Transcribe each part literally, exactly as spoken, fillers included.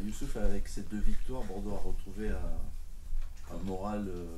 Youssouf, avec ces deux victoires, Bordeaux a retrouvé un, un moral euh,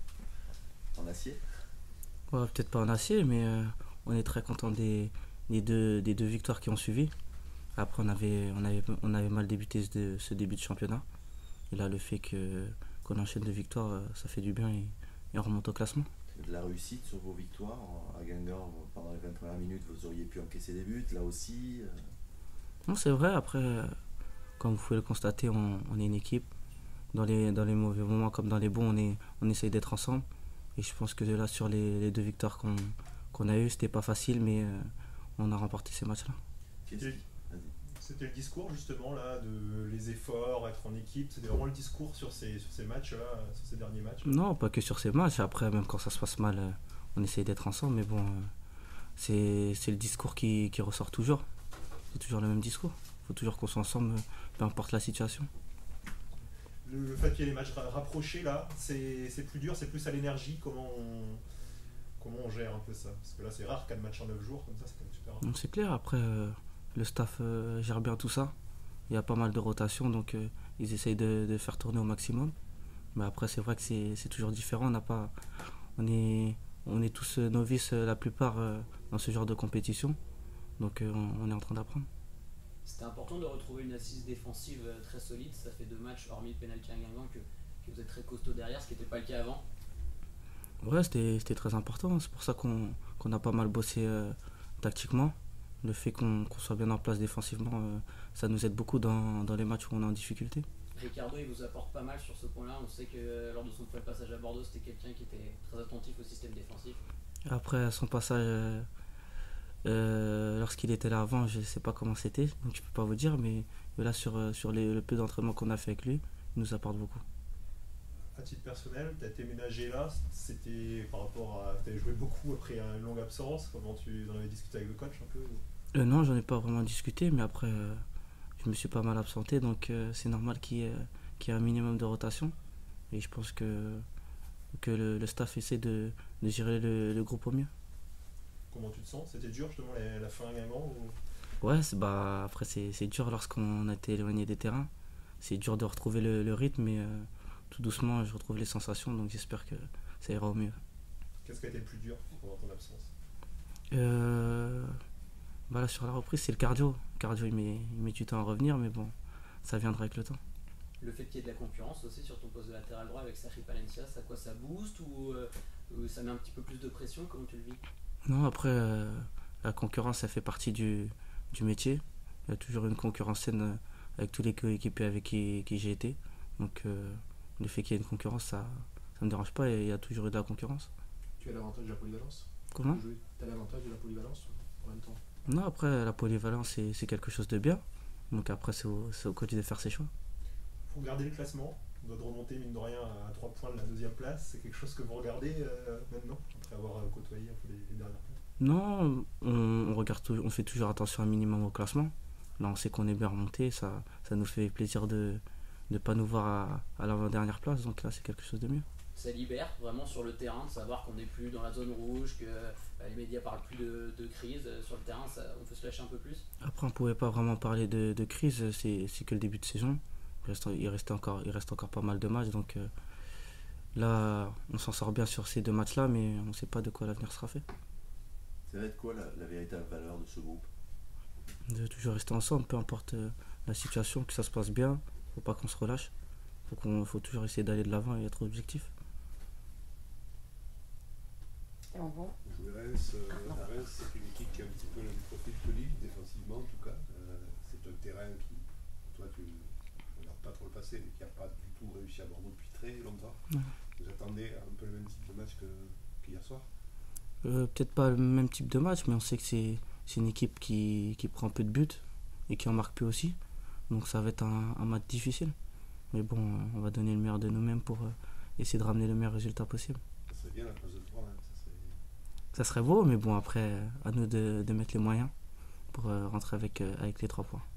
en acier. Ouais, peut-être pas en acier, mais euh, on est très content des, des, deux, des deux victoires qui ont suivi. Après, on avait, on avait, on avait mal débuté ce, ce début de championnat. Et là, le fait que, qu'on enchaîne deux victoires, euh, ça fait du bien et, et on remonte au classement. De la réussite sur vos victoires. À Guingamp, pendant les vingt premières minutes, vous auriez pu encaisser des buts. Là aussi, euh, Non, c'est vrai, après, euh, comme vous pouvez le constater, on, on est une équipe. Dans les, dans les mauvais moments comme dans les bons, on, est, on essaye d'être ensemble. Et je pense que là, sur les, les deux victoires qu'on, qu'on a eues, c'était pas facile, mais euh, on a remporté ces matchs-là. qu'est-ce C'était qui... Vas-y. c'était le discours justement là de les efforts, être en équipe. C'était vraiment le discours sur ces, sur ces matchs là, sur ces derniers matchs. Non, pas que sur ces matchs. Après, même quand ça se passe mal, euh, on essaye d'être ensemble. Mais bon, euh, c'est, c'est le discours qui, qui ressort toujours. C'est toujours le même discours. Il faut toujours qu'on soit ensemble, euh, peu importe la situation. Le, le fait qu'il y ait les matchs ra- rapprochés là, c'est c'est plus dur, c'est plus à l'énergie. Comment on, comment on gère un peu ça? Parce que là c'est rare quatre matchs en neuf jours comme ça, c'est quand même super rare. Donc c'est clair, après, euh, le staff euh, gère bien tout ça. Il y a pas mal de rotations, donc euh, ils essayent de, de faire tourner au maximum. Mais après, c'est vrai que c'est, c'est toujours différent. On n'a pas, on est, on est tous euh, novices, euh, la plupart, euh, dans ce genre de compétition. Donc euh, on, on est en train d'apprendre. C'était important de retrouver une assise défensive euh, très solide. Ça fait deux matchs, hormis le penalty à Guingamp, que, que vous êtes très costaud derrière, ce qui n'était pas le cas avant. Ouais, c'était, c'était très important. C'est pour ça qu'on, qu'on a pas mal bossé euh, tactiquement. Le fait qu'on, qu'on soit bien en place défensivement, euh, ça nous aide beaucoup dans, dans les matchs où on est en difficulté. Ricardo, il vous apporte pas mal sur ce point-là. On sait que euh, lors de son premier passage à Bordeaux, c'était quelqu'un qui était très attentif au système défensif. Après son passage, euh, euh, lorsqu'il était là avant, je sais pas comment c'était, donc je peux pas vous dire, mais, mais là sur, euh, sur les, le peu d'entraînement qu'on a fait avec lui, il nous apporte beaucoup. À titre personnel, tu as été ménagé là, c'était par rapport à. Tu as joué beaucoup après une longue absence. Comment tu en avais discuté avec le coach un peu? Euh, non, j'en ai pas vraiment discuté, mais après, euh, je me suis pas mal absenté, donc euh, c'est normal qu'il y, ait, qu'il y ait un minimum de rotation. Et je pense que, que le, le staff essaie de, de gérer le, le groupe au mieux. Comment tu te sens? C'était dur justement la, la fin à Guingamp ou... Ouais, c'est, bah, après c'est, c'est dur lorsqu'on a été éloigné des terrains. C'est dur de retrouver le, le rythme, mais euh, tout doucement je retrouve les sensations, donc j'espère que ça ira au mieux. Qu'est-ce qui a été le plus dur pendant ton absence? Euh, bah là, sur la reprise, c'est le cardio. Le cardio, il met, il met du temps à revenir, mais bon, ça viendra avec le temps. Le fait qu'il y ait de la concurrence aussi sur ton poste de latéral droit avec Sergi Palencia, ça quoi, ça booste ou euh, ou ça met un petit peu plus de pression? Comment tu le vis? Non, après, euh, la concurrence, ça fait partie du, du métier. Il y a toujours une concurrence saine euh, avec tous les coéquipiers avec qui, qui j'ai été. Donc, euh, le fait qu'il y ait une concurrence, ça ne me dérange pas et il y a toujours eu de la concurrence. Tu as l'avantage de la polyvalence. Comment? Tu as l'avantage de la polyvalence en même temps. Non, après, la polyvalence, c'est, c'est quelque chose de bien. Donc, après, c'est au, c'est au coach de faire ses choix. Pour regarder le classement, on doit de remonter mine de rien à trois points de la deuxième place. C'est quelque chose que vous regardez euh, maintenant, après avoir euh, côtoyé un peu les, les dernières places. Non, on, on regarde tout- on fait toujours attention un minimum au classement. Là, on sait qu'on est bien remonté, ça, ça nous fait plaisir de ne pas nous voir à, à l'avant-dernière place, donc là, c'est quelque chose de mieux. Ça libère vraiment sur le terrain de savoir qu'on n'est plus dans la zone rouge, que bah, les médias parlent plus de, de crise. Euh, Sur le terrain, ça, on peut se lâcher un peu plus. Après, on ne pouvait pas vraiment parler de, de crise, c'est, c'est que le début de saison. Il reste, il, reste encore, il reste encore pas mal de matchs, donc euh, là, on s'en sort bien sur ces deux matchs-là, mais on ne sait pas de quoi l'avenir sera fait. Ça va être quoi la, la véritable valeur de ce groupe? De toujours rester ensemble, peu importe euh, la situation, que ça se passe bien, faut pas qu'on se relâche. Faut qu'on, faut toujours essayer d'aller de l'avant et être objectif. Et on va. Jouer Reims, euh, à Reims, c'est une équipe qui a un petit peu le profil solide, défensivement en tout cas. Euh, c'est un terrain qui, toi, tu ne regardes pas trop le passé, mais qui n'a pas du tout réussi à Bordeaux depuis très longtemps. Ouais. Vous attendez un peu le même type de match que, qu'hier soir? Euh, peut-être pas le même type de match, mais on sait que c'est, c'est une équipe qui, qui prend peu de buts et qui en marque peu aussi. Donc ça va être un, un match difficile. Mais bon, euh, on va donner le meilleur de nous-mêmes pour euh, essayer de ramener le meilleur résultat possible. Ça serait bien la place de trois, hein. Ça serait... Ça serait beau, mais bon, après, euh, à nous de, de mettre les moyens pour euh, rentrer avec, euh, avec les trois points.